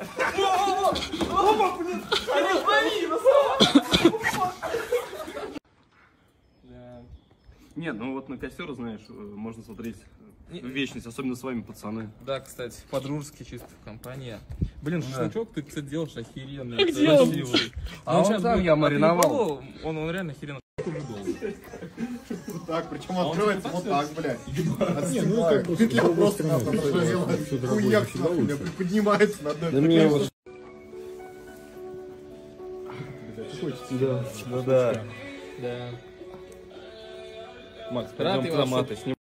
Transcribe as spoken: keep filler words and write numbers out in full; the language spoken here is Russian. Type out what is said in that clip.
Опа, блин! Нет, ну вот на костер, знаешь, можно смотреть в вечность, особенно с вами, пацаны. Да, кстати, по-дружески, чисто в компании. Блин, шашлычок ты, кстати, делаешь охеренный. А где он? А он сейчас я мариновал. Он, он реально охеренно. Так, причем открывается вот так, блядь. Отступает. Петля просто на хуяк поднимается на одной петле. Да, да, да. Да. Макс, пойдем к